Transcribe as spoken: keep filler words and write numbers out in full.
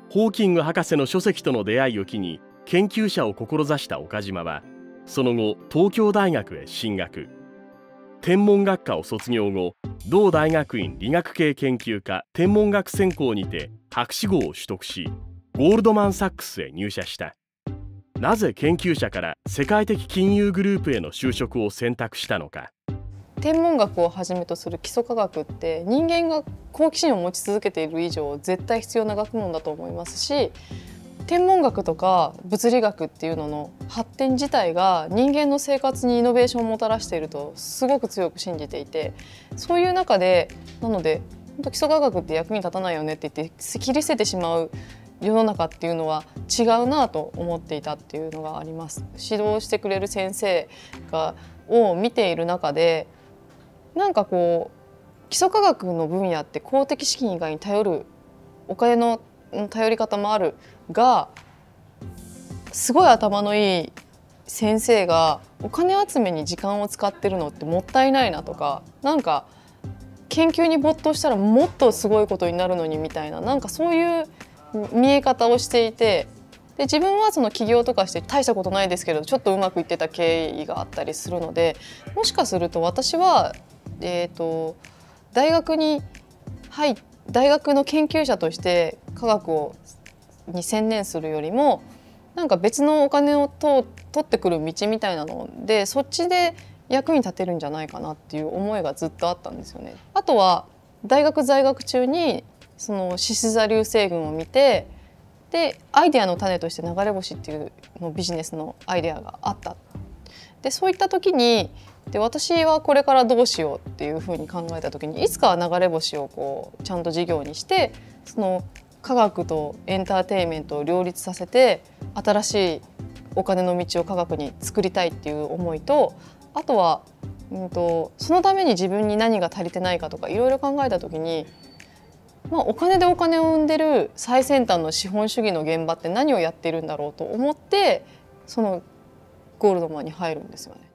ホーキング博士の書籍との出会いを機に研究者を志した岡島は、その後東京大学へ進学。天文学科を卒業後、同大学院理学系研究科天文学専攻にて博士号を取得し、ゴールドマン・サックスへ入社した。なぜ研究者から世界的金融グループへの就職を選択したのか。 天文学をはじめとする基礎科学って人間が好奇心を持ち続けている以上絶対必要な学問だと思いますし、天文学とか物理学っていうのの発展自体が人間の生活にイノベーションをもたらしているとすごく強く信じていて、そういう中でなので本当基礎科学って役に立たないよねって言って切り捨ててしまう世の中っていうのは違うなと思っていたっていうのがあります。指導してくれる先生がを見ている中で、なんかこう基礎科学の分野って公的資金以外に頼るお金の頼り方もあるが、すごい頭のいい先生がお金集めに時間を使ってるのってもったいないなとか、なんか研究に没頭したらもっとすごいことになるのにみたいな、なんかそういう見え方をしていて、で自分はその起業とかして大したことないですけどちょっとうまくいってた経緯があったりするので、もしかすると私はえーと大学に入大学の研究者として科学をに専念するよりも、なんか別のお金をと取ってくる道みたいなのでそっちで役に立てるんじゃないかなっていう思いがずっとあったんですよね。あとは大学在学中にその獅子座流星群を見て、でアイデアの種として流れ星っていうのビジネスのアイデアがあった。でそういった時にで私はこれからどうしようっていうふうに考えた時に、いつかは流れ星をこうちゃんと事業にしてその科学とエンターテインメントを両立させて新しいお金の道を科学に作りたいっていう思いと、あとは、うんと、そのために自分に何が足りてないかとかいろいろ考えた時に、まあ、お金でお金を生んでる最先端の資本主義の現場って何をやっているんだろうと思って、そのゴールドマンに入るんですよね。